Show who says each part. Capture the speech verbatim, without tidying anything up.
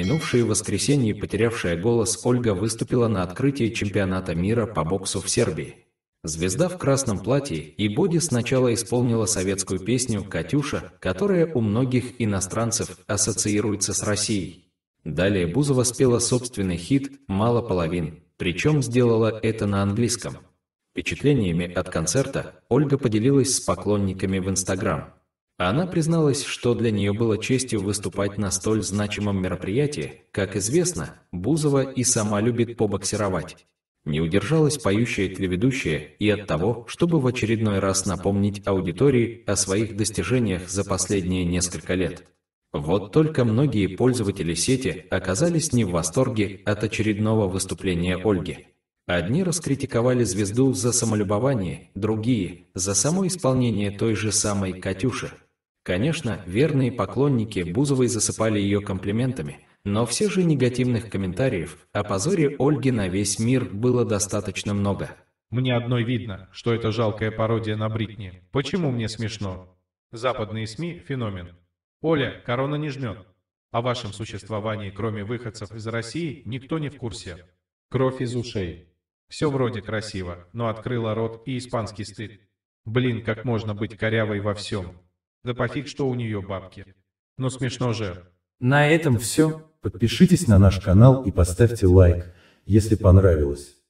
Speaker 1: минувшее воскресенье потерявшая голос Ольга выступила на открытии чемпионата мира по боксу в Сербии. Звезда в красном платье и боди сначала исполнила советскую песню «Катюша», которая у многих иностранцев ассоциируется с Россией. Далее Бузова спела собственный хит «Мало половин», причем сделала это на английском. Впечатлениями от концерта Ольга поделилась с поклонниками в Инстаграм. Она призналась, что для нее было честью выступать на столь значимом мероприятии. Как известно, Бузова и сама любит побоксировать. Не удержалась поющая телеведущая и от того, чтобы в очередной раз напомнить аудитории о своих достижениях за последние несколько лет. Вот только многие пользователи сети оказались не в восторге от очередного выступления Ольги. Одни раскритиковали звезду за самолюбование, другие – за само исполнение той же самой «Катюши». Конечно, верные поклонники Бузовой засыпали ее комплиментами, но все же негативных комментариев о позоре Ольги на весь мир было достаточно много.
Speaker 2: Мне одной видно, что это жалкая пародия на Бритни. Почему мне смешно? Западные СМИ – феномен. Оля, корона не жмет. О вашем существовании, кроме выходцев из России, никто не в курсе. Кровь из ушей. Все вроде красиво, но открыла рот и испанский стыд. Блин, как можно быть корявой во всем? Да пофиг, что у нее бабки. Ну смешно же.
Speaker 3: На этом все. Подпишитесь на наш канал и поставьте лайк, если понравилось.